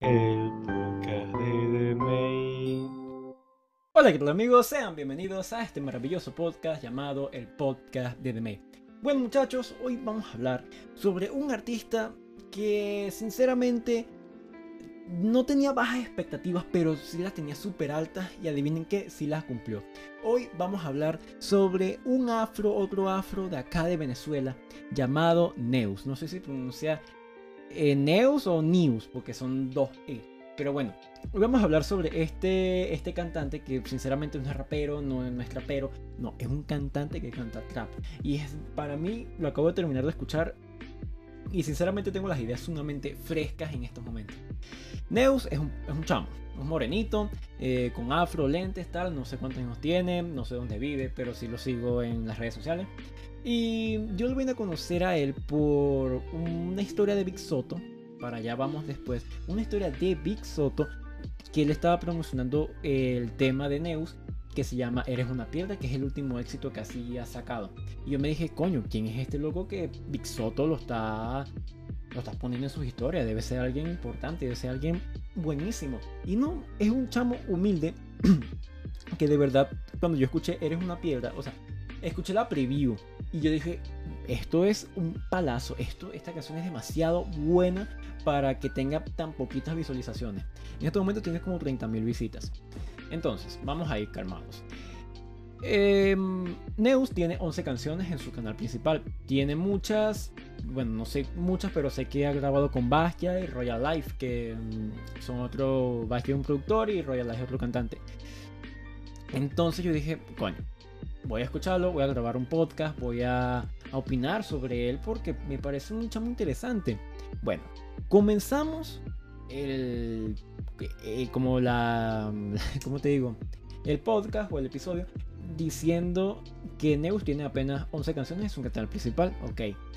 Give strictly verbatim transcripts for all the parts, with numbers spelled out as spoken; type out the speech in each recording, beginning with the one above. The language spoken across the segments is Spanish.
El podcast de The Main. Hola, ¿qué tal amigos? Sean bienvenidos a este maravilloso podcast llamado el podcast de The Main. Bueno muchachos, hoy vamos a hablar sobre un artista que sinceramente no tenía bajas expectativas, pero sí las tenía súper altas y adivinen qué, sí las cumplió. Hoy vamos a hablar sobre un afro, otro afro de acá de Venezuela llamado Neus. No sé si pronuncia eh, Neus o Neus, porque son dos E. Pero bueno, hoy vamos a hablar sobre este, este cantante que sinceramente no es rapero, no, no es trapero, no, es un cantante que canta trap. Y es, para mí, lo acabo de terminar de escuchar y sinceramente tengo las ideas sumamente frescas en estos momentos. Neus es un, es un chamo, un morenito, eh, con afro, lentes, tal, no sé cuántos años tiene, no sé dónde vive, pero sí lo sigo en las redes sociales. Y yo lo vine a conocer a él por una historia de Big Soto, para allá vamos después, una historia de Big Soto, que él estaba promocionando el tema de Neus, que se llama Eres una piedra, que es el último éxito que así ha sacado. Y yo me dije, coño, ¿quién es este loco que Big Soto lo está... lo estás poniendo en sus historias? Debe ser alguien importante, debe ser alguien buenísimo. Y no, es un chamo humilde que de verdad, cuando yo escuché Eres una piedra, o sea, escuché la preview y yo dije, esto es un palazo, esto, esta canción es demasiado buena para que tenga tan poquitas visualizaciones. En este momento tiene como treinta mil visitas. Entonces, vamos a ir calmados. Eh, Neus tiene once canciones en su canal principal. Tiene muchas, bueno, no sé muchas, pero sé que ha grabado con Bastia y Royal Life, que um, son otro, Bastia es un productor y Royal Life es otro cantante. Entonces yo dije, coño, voy a escucharlo, voy a grabar un podcast, voy a, a opinar sobre él porque me parece un chamo interesante. Bueno, comenzamos el, el como la, ¿cómo te digo? El podcast o el episodio diciendo que Neus tiene apenas once canciones en su canal principal. Ok.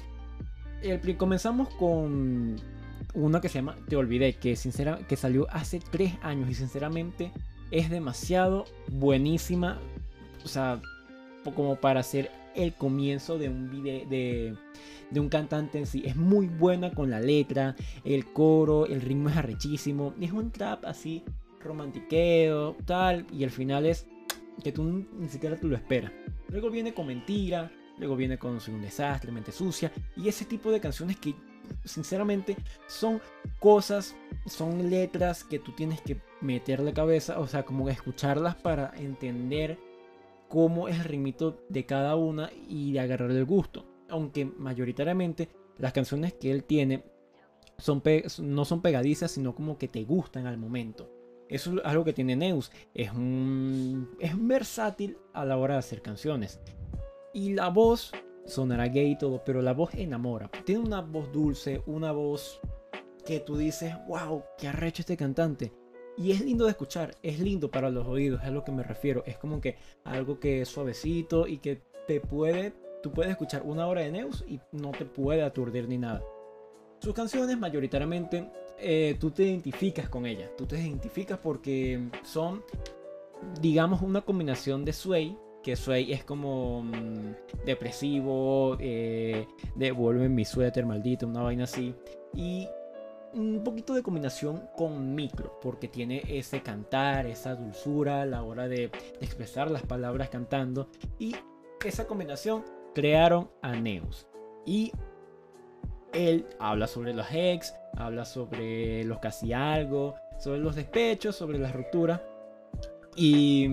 El, comenzamos con una que se llama Te Olvidé, que, sincera, que salió hace tres años y sinceramente es demasiado buenísima. O sea, como para hacer el comienzo de un video de, de un cantante en sí. Es muy buena con la letra, el coro, el ritmo es arrechísimo. Es un trap así romantiqueo, tal, y el final es que tú ni siquiera tú lo esperas. Luego viene con Mentira, luego viene con Soy un desastre, Mente sucia, y ese tipo de canciones que sinceramente son cosas, son letras que tú tienes que meterle cabeza, o sea, como escucharlas para entender cómo es el ritmito de cada una y de agarrarle el gusto. Aunque mayoritariamente las canciones que él tiene son no son pegadizas, sino como que te gustan al momento. Eso es algo que tiene Neus. Es un, es un versátil a la hora de hacer canciones. Y la voz sonará gay y todo, pero la voz enamora. Tiene una voz dulce, una voz que tú dices, wow, qué arrecho este cantante. Y es lindo de escuchar, es lindo para los oídos, es a lo que me refiero. Es como que algo que es suavecito y que te puede, tú puedes escuchar una hora de Neus y no te puede aturdir ni nada. Sus canciones mayoritariamente eh, tú te identificas con ellas, tú te identificas porque son, digamos, una combinación de Sway, que Sway es como mmm, depresivo, eh, devuelve mi suéter maldito, una vaina así, y un poquito de combinación con Micro, porque tiene ese cantar, esa dulzura a la hora de, de expresar las palabras cantando, y esa combinación crearon a Neus. Y él habla sobre los ex, habla sobre los casi algo, sobre los despechos, sobre las rupturas. Y...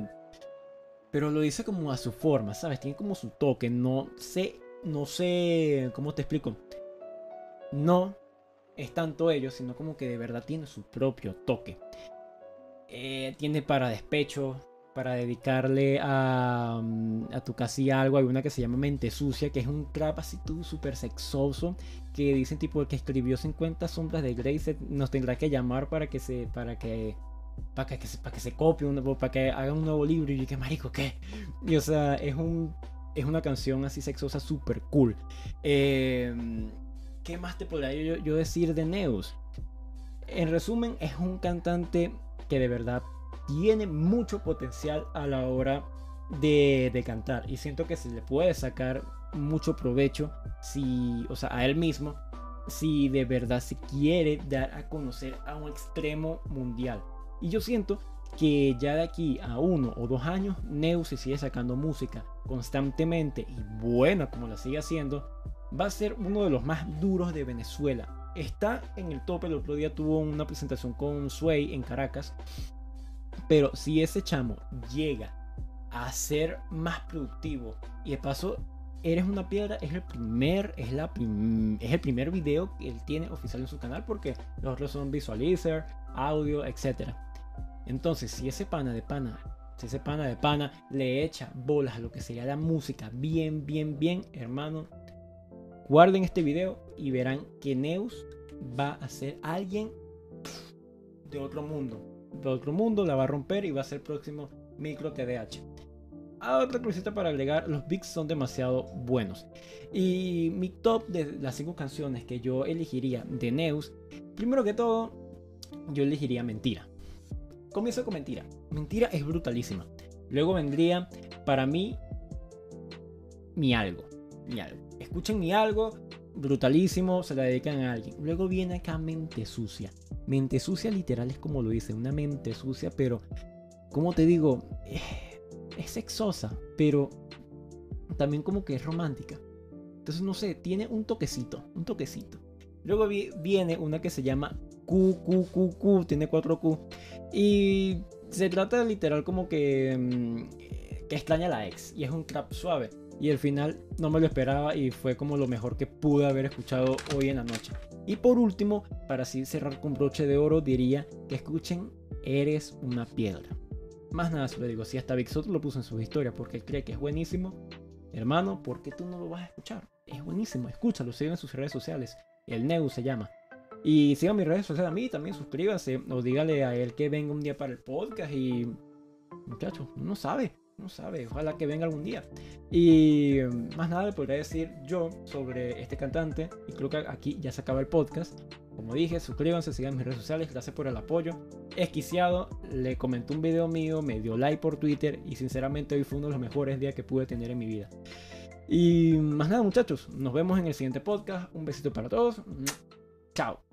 pero lo dice como a su forma, ¿sabes? Tiene como su toque. No sé, no sé, ¿cómo te explico? No es tanto ello, sino como que de verdad tiene su propio toque. Eh, tiene para despecho, para dedicarle a, a tu casi algo. Hay una que se llama Mente Sucia, que es un trap así tú súper sexoso, que dicen tipo el que escribió cincuenta sombras de Grey se, nos tendrá que llamar para que se para que para que, para que se copie un, para que haga un nuevo libro. Y yo, ¿qué marico qué? Y o sea, es un es una canción así sexosa súper cool. eh, ¿Qué más te podría yo, yo decir de Neus? En resumen, es un cantante que de verdad tiene mucho potencial a la hora de, de cantar, y siento que se le puede sacar mucho provecho si, o sea, a él mismo, si de verdad se quiere dar a conocer a un extremo mundial. Y yo siento que ya de aquí a uno o dos años Neus, si sigue sacando música constantemente y buena como la sigue haciendo, va a ser uno de los más duros de Venezuela. Está en el tope. El otro día tuvo una presentación con Sway en Caracas. Pero si ese chamo llega a ser más productivo y de paso Eres una piedra es el primer es la prim, es el primer video que él tiene oficial en su canal, porque los otros son visualizer, audio, etcétera. Entonces, si ese pana de pana, si ese pana de pana le echa bolas a lo que sería la música bien, bien, bien, hermano, guarden este video y verán que Neus va a ser alguien de otro mundo. De otro mundo, la va a romper y va a ser el próximo micro T D A H. Ah, otra cosita para agregar, los beats son demasiado buenos. Y mi top de las cinco canciones que yo elegiría de Neus, primero que todo, yo elegiría Mentira. Comienzo con Mentira. Mentira es brutalísima. Luego vendría, para mí, Mi Algo. Mi Algo. Escuchen Mi Algo, brutalísimo, se la dedican a alguien. Luego viene acá Mente Sucia. Mente Sucia literal es como lo dice, una mente sucia, pero, como te digo, eh, es sexosa, pero también como que es romántica. Entonces no sé, tiene un toquecito, un toquecito. Luego vi, viene una que se llama Q, Q, Q, Q, tiene cuatro Q. Y se trata de literal como que, mmm, que extraña a la ex. Y es un trap suave. Y al final no me lo esperaba y fue como lo mejor que pude haber escuchado hoy en la noche. Y por último, para así cerrar con broche de oro, diría que escuchen Eres una piedra. Más nada se lo digo, si hasta Big Soto lo puso en sus historias porque él cree que es buenísimo, hermano, ¿por qué tú no lo vas a escuchar? Es buenísimo, escúchalo, sigan en sus redes sociales, el Neus se llama. Y sigan mis redes sociales a mí, también suscríbanse, o dígale a él que venga un día para el podcast y... muchachos, no sabe, no sabe, ojalá que venga algún día. Y más nada le podría decir yo sobre este cantante, y creo que aquí ya se acaba el podcast. Como dije, suscríbanse, sigan mis redes sociales, gracias por el apoyo. Esquiciado, le comenté un video mío, me dio like por Twitter y sinceramente hoy fue uno de los mejores días que pude tener en mi vida. Y más nada muchachos, nos vemos en el siguiente podcast, un besito para todos, chao.